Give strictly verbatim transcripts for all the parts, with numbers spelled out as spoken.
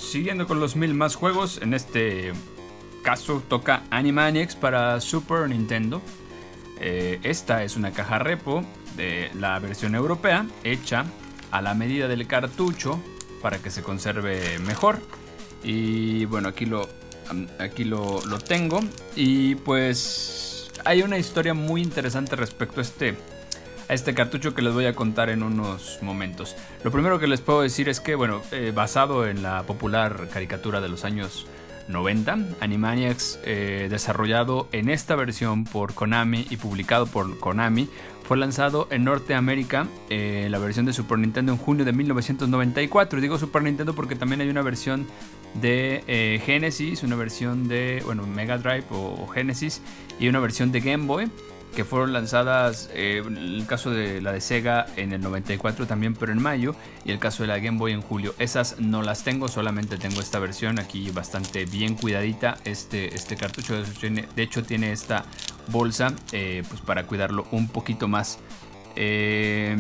siguiendo con los mil más juegos. En este caso toca Animaniacs para Super Nintendo. Eh, esta es una caja repo de la versión europea, hecha a la medida del cartucho para que se conserve mejor. Y bueno, aquí lo, aquí lo, lo tengo. Y pues hay una historia muy interesante respecto a este... a este cartucho que les voy a contar en unos momentos. Lo primero que les puedo decir es que, bueno, eh, basado en la popular caricatura de los años noventa, Animaniacs, eh, desarrollado en esta versión por Konami y publicado por Konami, fue lanzado en Norteamérica, eh, la versión de Super Nintendo, en junio de mil novecientos noventa y cuatro. Y digo Super Nintendo porque también hay una versión de eh, Genesis, una versión de, bueno, Mega Drive o, o Genesis, y una versión de Game Boy, que fueron lanzadas, eh, el caso de la de Sega en el noventa y cuatro también, pero en mayo, y el caso de la Game Boy en julio. Esas no las tengo, solamente tengo esta versión aquí bastante bien cuidadita. Este, este cartucho de hecho, tiene, de hecho tiene esta bolsa, eh, pues para cuidarlo un poquito más. Eh,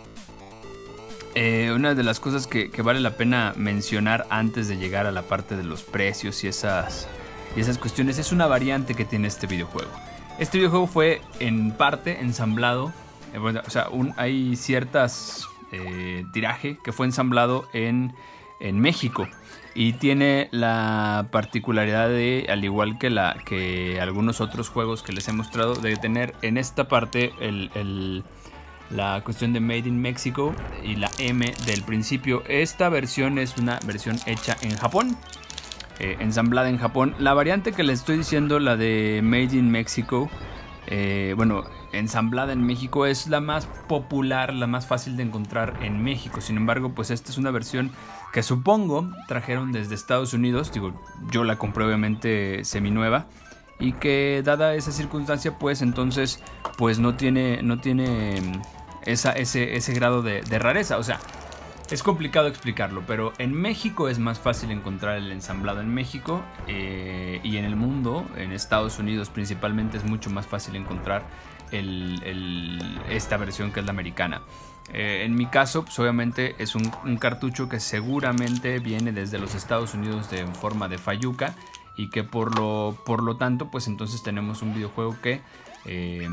eh, una de las cosas que, que vale la pena mencionar antes de llegar a la parte de los precios y esas, y esas cuestiones, es una variante que tiene este videojuego. Este videojuego fue en parte ensamblado, eh, bueno, o sea, un, hay ciertas eh, tiraje que fue ensamblado en, en México, y tiene la particularidad de, al igual que, la, que algunos otros juegos que les he mostrado, de tener en esta parte el, el, la cuestión de Made in Mexico y la M del principio. Esta versión es una versión hecha en Japón. Eh, ensamblada en Japón. La variante que les estoy diciendo, la de Made in Mexico, eh, bueno, ensamblada en México, es la más popular, la más fácil de encontrar en México. Sin embargo, pues esta es una versión que supongo trajeron desde Estados Unidos. Digo, yo la compré obviamente seminueva, y que dada esa circunstancia, pues entonces pues no tiene, no tiene esa, ese, ese grado de, de rareza. O sea, es complicado explicarlo, pero en México es más fácil encontrar el ensamblado en México, eh, y en el mundo, en Estados Unidos principalmente, es mucho más fácil encontrar el, el, esta versión, que es la americana. Eh, en mi caso, pues obviamente es un, un cartucho que seguramente viene desde los Estados Unidos de, en forma de Fayuca, y que por lo, por lo tanto, pues entonces tenemos un videojuego que eh,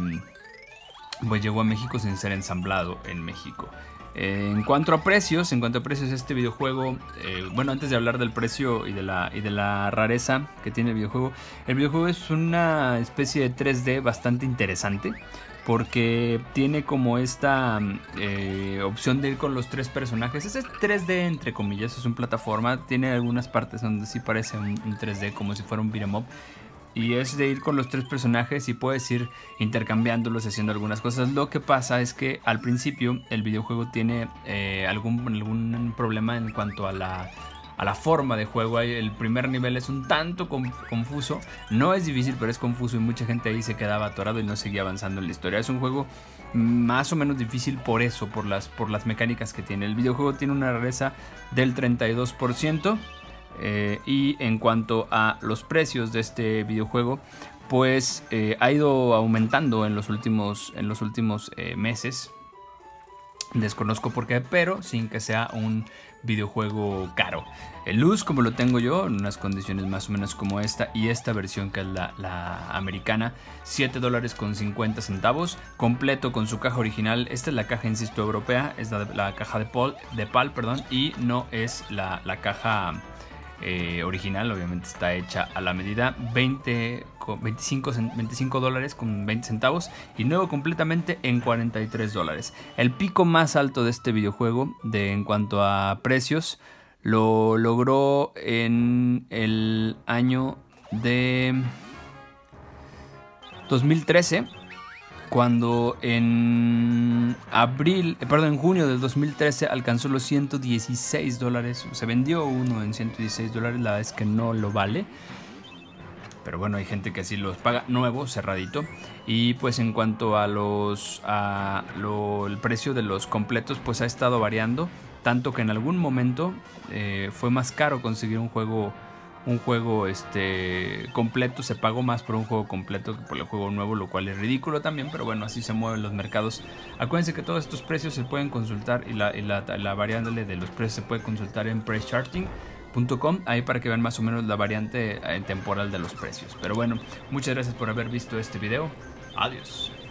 pues llegó a México sin ser ensamblado en México. En cuanto a precios, en cuanto a precios, este videojuego, eh, bueno, antes de hablar del precio y de, la, y de la rareza que tiene el videojuego, el videojuego es una especie de tres D bastante interesante, porque tiene como esta eh, opción de ir con los tres personajes. Ese es tres D entre comillas, es una plataforma, tiene algunas partes donde sí parece un, un tres D, como si fuera un beat'em up. Y es de ir con los tres personajes y puedes ir intercambiándolos, haciendo algunas cosas. Lo que pasa es que al principio el videojuego tiene eh, algún, algún problema en cuanto a la, a la forma de juego. El primer nivel es un tanto confuso. No es difícil, pero es confuso, y mucha gente ahí se quedaba atorado y no seguía avanzando en la historia. Es un juego más o menos difícil por eso, por las, por las mecánicas que tiene. El videojuego tiene una rareza del treinta y dos por ciento. Eh, y en cuanto a los precios de este videojuego, pues eh, ha ido aumentando en los últimos, en los últimos eh, meses. Desconozco por qué, pero sin que sea un videojuego caro. El luz, como lo tengo yo, en unas condiciones más o menos como esta, y esta versión que es la, la americana, siete dólares con cincuenta centavos, completo con su caja original. Esta es la caja, insisto, europea, es la, la caja de, Paul, de PAL, perdón, y no es la, la caja Eh, original. Obviamente está hecha a la medida. veinte, veinticinco, veinticinco dólares con veinte centavos, y nuevo completamente en cuarenta y tres dólares. El pico más alto de este videojuego de, en cuanto a precios, lo logró en el año de dos mil trece, cuando en abril, eh, perdón, en junio del dos mil trece alcanzó los ciento dieciséis dólares. Se vendió uno en ciento dieciséis dólares, la verdad es que no lo vale, pero bueno, hay gente que sí los paga nuevo, cerradito. Y pues en cuanto a los a lo, el precio de los completos, pues ha estado variando, tanto que en algún momento eh, fue más caro conseguir un juego un juego este completo. Se pagó más por un juego completo que por el juego nuevo, lo cual es ridículo también, pero bueno, así se mueven los mercados. Acuérdense que todos estos precios se pueden consultar, y la, y la, la variable de los precios se puede consultar en Price Charting. punto com, ahí para que vean más o menos la variante en temporal de los precios. Pero bueno, muchas gracias por haber visto este video. Adiós.